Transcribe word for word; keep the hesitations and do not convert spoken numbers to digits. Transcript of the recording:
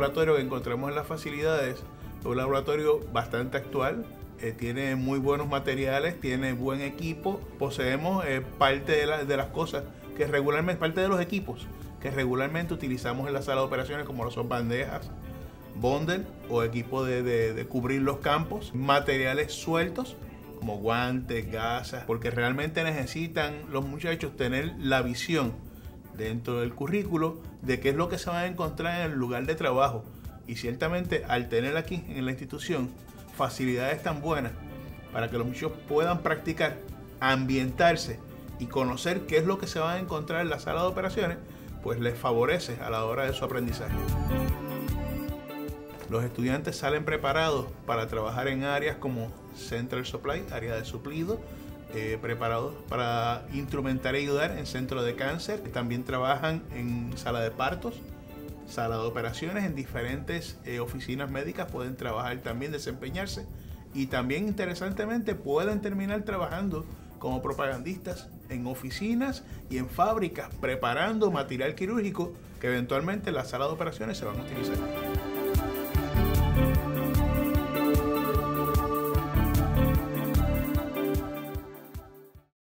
laboratorio que encontramos en las facilidades es un laboratorio bastante actual, eh, tiene muy buenos materiales, tiene buen equipo, poseemos eh, parte de, la, de las cosas que regularmente, parte de los equipos que regularmente utilizamos en la sala de operaciones, como lo son bandejas, bondel o equipo de, de, de cubrir los campos, materiales sueltos como guantes, gasas, porque realmente necesitan los muchachos tener la visión dentro del currículo de qué es lo que se van a encontrar en el lugar de trabajo. Y ciertamente al tener aquí en la institución facilidades tan buenas para que los muchachos puedan practicar, ambientarse y conocer qué es lo que se van a encontrar en la sala de operaciones, pues les favorece a la hora de su aprendizaje. Los estudiantes salen preparados para trabajar en áreas como Central Supply, área de suplido, eh, preparados para instrumentar y ayudar en centro de cáncer. También trabajan en sala de partos, sala de operaciones, en diferentes eh, oficinas médicas pueden trabajar también, desempeñarse. Y también, interesantemente, pueden terminar trabajando como propagandistas en oficinas y en fábricas, preparando material quirúrgico que eventualmente en la sala de operaciones se van a utilizar.